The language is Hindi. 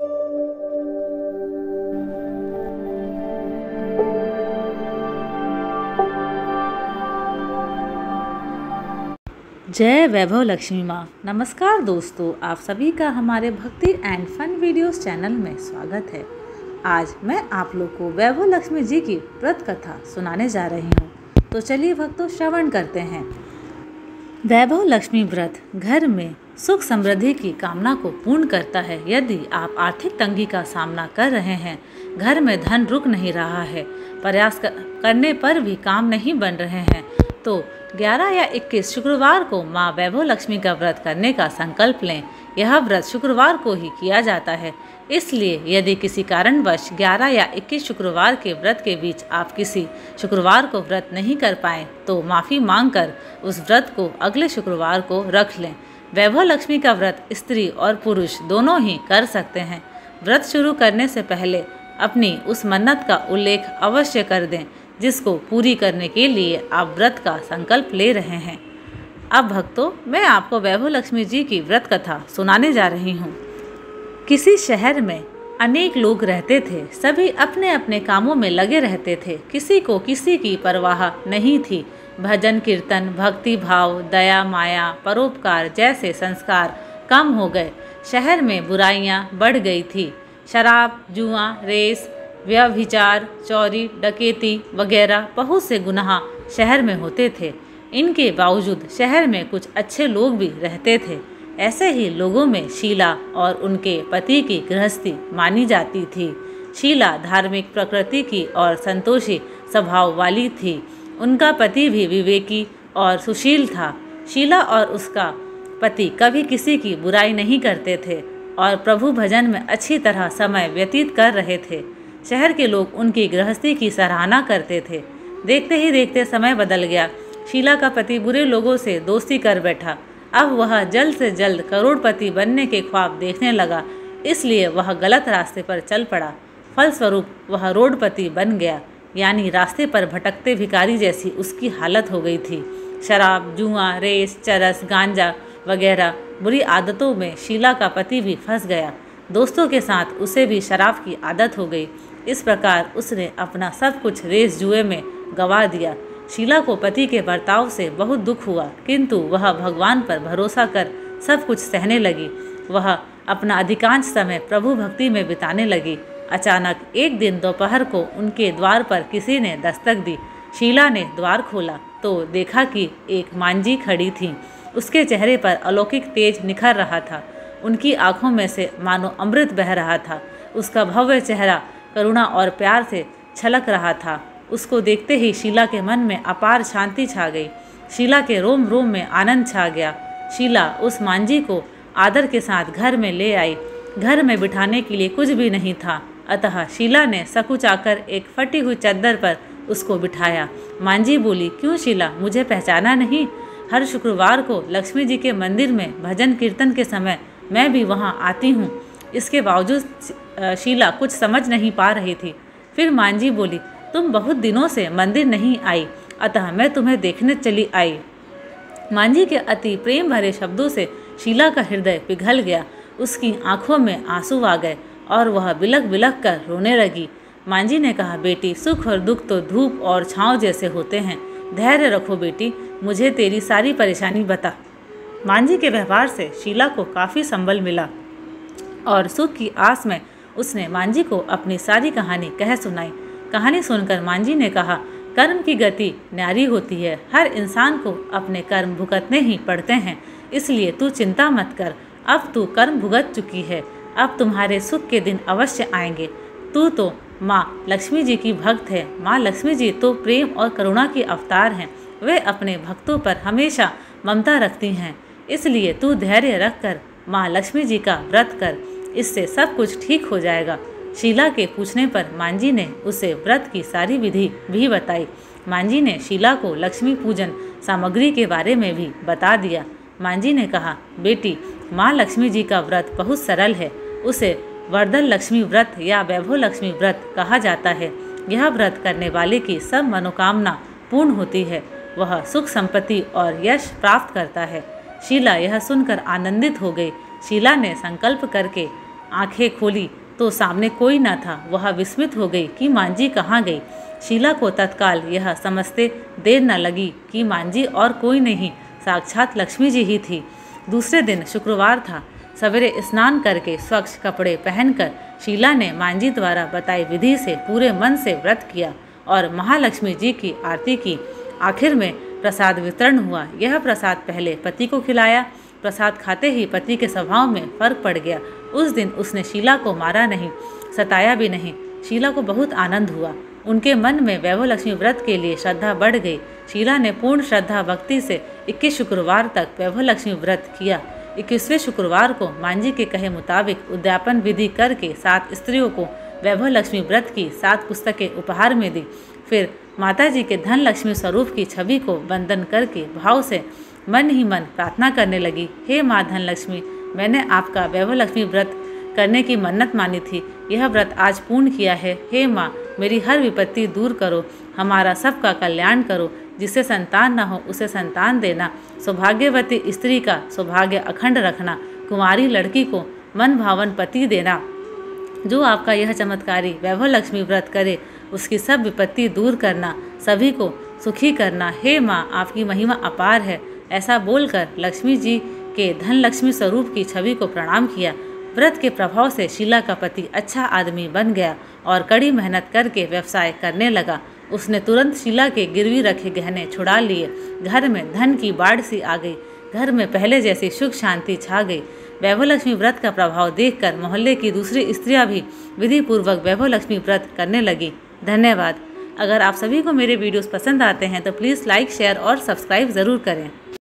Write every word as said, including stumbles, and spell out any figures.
जय वैभव लक्ष्मी माँ। नमस्कार दोस्तों, आप सभी का हमारे भक्ति एंड फन वीडियोस चैनल में स्वागत है। आज मैं आप लोग को वैभव लक्ष्मी जी की व्रत कथा सुनाने जा रही हूँ, तो चलिए भक्तों श्रवण करते हैं। वैभव लक्ष्मी व्रत घर में सुख समृद्धि की कामना को पूर्ण करता है। यदि आप आर्थिक तंगी का सामना कर रहे हैं, घर में धन रुक नहीं रहा है, प्रयास करने पर भी काम नहीं बन रहे हैं, तो ग्यारह या इक्कीस शुक्रवार को माँ वैभव लक्ष्मी का व्रत करने का संकल्प लें। यह व्रत शुक्रवार को ही किया जाता है, इसलिए यदि किसी कारणवश ग्यारह या इक्कीस शुक्रवार के व्रत के बीच आप किसी शुक्रवार को व्रत नहीं कर पाएँ, तो माफ़ी मांगकर उस व्रत को अगले शुक्रवार को रख लें। वैभव लक्ष्मी का व्रत स्त्री और पुरुष दोनों ही कर सकते हैं। व्रत शुरू करने से पहले अपनी उस मन्नत का उल्लेख अवश्य कर दें जिसको पूरी करने के लिए आप व्रत का संकल्प ले रहे हैं। अब भक्तों, मैं आपको वैभव लक्ष्मी जी की व्रत कथा सुनाने जा रही हूँ। किसी शहर में अनेक लोग रहते थे। सभी अपने अपने कामों में लगे रहते थे। किसी को किसी की परवाह नहीं थी। भजन कीर्तन, भक्ति भाव, दया माया, परोपकार जैसे संस्कार कम हो गए। शहर में बुराइयाँ बढ़ गई थी। शराब, जुआ, रेस, व्यभिचार, चोरी, डकैती वगैरह बहुत से गुनाह शहर में होते थे। इनके बावजूद शहर में कुछ अच्छे लोग भी रहते थे। ऐसे ही लोगों में शीला और उनके पति की गृहस्थी मानी जाती थी। शीला धार्मिक प्रकृति की और संतोषी स्वभाव वाली थी। उनका पति भी विवेकी और सुशील था। शीला और उसका पति कभी किसी की बुराई नहीं करते थे और प्रभु भजन में अच्छी तरह समय व्यतीत कर रहे थे। शहर के लोग उनकी गृहस्थी की सराहना करते थे। देखते ही देखते समय बदल गया। शीला का पति बुरे लोगों से दोस्ती कर बैठा। अब वह जल्द से जल्द करोड़पति बनने के ख्वाब देखने लगा, इसलिए वह गलत रास्ते पर चल पड़ा। फलस्वरूप वह रोडपति बन गया, यानी रास्ते पर भटकते भिखारी जैसी उसकी हालत हो गई थी। शराब, जुआ, रेस, चरस, गांजा वगैरह बुरी आदतों में शीला का पति भी फंस गया। दोस्तों के साथ उसे भी शराब की आदत हो गई। इस प्रकार उसने अपना सब कुछ रेस जुए में गंवा दिया। शीला को पति के बर्ताव से बहुत दुख हुआ, किंतु वह भगवान पर भरोसा कर सब कुछ सहने लगी। वह अपना अधिकांश समय प्रभु भक्ति में बिताने लगी। अचानक एक दिन दोपहर को उनके द्वार पर किसी ने दस्तक दी। शीला ने द्वार खोला तो देखा कि एक मांझी खड़ी थी। उसके चेहरे पर अलौकिक तेज निखर रहा था। उनकी आंखों में से मानो अमृत बह रहा था। उसका भव्य चेहरा करुणा और प्यार से छलक रहा था। उसको देखते ही शीला के मन में अपार शांति छा गई। शीला के रोम रोम में आनंद छा गया। शीला उस मांझी को आदर के साथ घर में ले आई। घर में बिठाने के लिए कुछ भी नहीं था, अतः शीला ने सकुचाकर एक फटी हुई चद्दर पर उसको बिठाया। मांझी बोली, क्यों शीला, मुझे पहचाना नहीं? हर शुक्रवार को लक्ष्मी जी के मंदिर में भजन कीर्तन के समय मैं भी वहाँ आती हूँ। इसके बावजूद शीला कुछ समझ नहीं पा रही थी। फिर मांझी बोली, तुम बहुत दिनों से मंदिर नहीं आई, अतः मैं तुम्हें देखने चली आई। मांझी के अति प्रेम भरे शब्दों से शीला का हृदय पिघल गया। उसकी आंखों में आंसू आ गए और वह बिलख बिलख कर रोने लगी। मांझी ने कहा, बेटी, सुख और दुख तो धूप और छाँव जैसे होते हैं। धैर्य रखो बेटी, मुझे तेरी सारी परेशानी बता। मांझी के व्यवहार से शीला को काफ़ी संबल मिला और सुख की आस में उसने मांझी को अपनी सारी कहानी कह सुनाई। कहानी सुनकर मांझी ने कहा, कर्म की गति न्यारी होती है। हर इंसान को अपने कर्म भुगतने ही पड़ते हैं, इसलिए तू चिंता मत कर। अब तू कर्म भुगत चुकी है, अब तुम्हारे सुख के दिन अवश्य आएंगे। तू तो माँ लक्ष्मी जी की भक्त है। माँ लक्ष्मी जी तो प्रेम और करुणा की अवतार हैं। वे अपने भक्तों पर हमेशा ममता रखती हैं, इसलिए तू धैर्य रख कर माँ लक्ष्मी जी का व्रत कर, इससे सब कुछ ठीक हो जाएगा। शीला के पूछने पर मांझी ने उसे व्रत की सारी विधि भी बताई। मांझी ने शीला को लक्ष्मी पूजन सामग्री के बारे में भी बता दिया। मांझी ने कहा, बेटी, माँ लक्ष्मी जी का व्रत बहुत सरल है। उसे वर्धन लक्ष्मी व्रत या वैभव लक्ष्मी व्रत कहा जाता है। यह व्रत करने वाले की सब मनोकामना पूर्ण होती है। वह सुख संपत्ति और यश प्राप्त करता है। शीला यह सुनकर आनंदित हो गई। शीला ने संकल्प करके आंखें खोली तो सामने कोई न था। वह विस्मित हो गई कि मांझी कहाँ गई। शीला को तत्काल यह समझते देर न लगी कि मांझी और कोई नहीं, साक्षात लक्ष्मी जी ही थी। दूसरे दिन शुक्रवार था। सवेरे स्नान करके स्वच्छ कपड़े पहनकर शीला ने मांझी द्वारा बताई विधि से पूरे मन से व्रत किया और महालक्ष्मी जी की आरती की। आखिर में प्रसाद वितरण हुआ। यह प्रसाद पहले पति को खिलाया। प्रसाद खाते ही पति के स्वभाव में फर्क पड़ गया। उस दिन उसने शीला को मारा नहीं, सताया भी नहीं। शीला को बहुत आनंद हुआ। उनके मन में वैभव लक्ष्मी व्रत के लिए श्रद्धा बढ़ गई। शीला ने पूर्ण श्रद्धा भक्ति से इक्कीस शुक्रवार तक वैभव लक्ष्मी व्रत किया। इक्कीसवें शुक्रवार को मांझी के कहे मुताबिक उद्यापन विधि करके सात स्त्रियों को वैभव लक्ष्मी व्रत की सात पुस्तकें उपहार में दी। फिर माता जी के धन लक्ष्मी स्वरूप की छवि को वंदन करके भाव से मन ही मन प्रार्थना करने लगी। हे माँ धन लक्ष्मी, मैंने आपका वैभव लक्ष्मी व्रत करने की मन्नत मानी थी। यह व्रत आज पूर्ण किया है। हे माँ, मेरी हर विपत्ति दूर करो, हमारा सबका कल्याण करो। जिसे संतान न हो उसे संतान देना, सौभाग्यवती स्त्री का सौभाग्य अखंड रखना, कुमारी लड़की को मन भावन पति देना। जो आपका यह चमत्कारी वैभव लक्ष्मी व्रत करे उसकी सब विपत्ति दूर करना, सभी को सुखी करना। हे माँ, आपकी महिमा अपार है। ऐसा बोलकर लक्ष्मी जी के धन लक्ष्मी स्वरूप की छवि को प्रणाम किया। व्रत के प्रभाव से शीला का पति अच्छा आदमी बन गया और कड़ी मेहनत करके व्यवसाय करने लगा। उसने तुरंत शीला के गिरवी रखे गहने छुड़ा लिए। घर में धन की बाढ़ सी आ गई। घर में पहले जैसी सुख शांति छा गई। वैभव लक्ष्मी व्रत का प्रभाव देखकर मोहल्ले की दूसरी स्त्रियां भी विधि पूर्वक वैभव लक्ष्मी व्रत करने लगी। धन्यवाद। अगर आप सभी को मेरे वीडियोस पसंद आते हैं तो प्लीज़ लाइक, शेयर और सब्सक्राइब ज़रूर करें।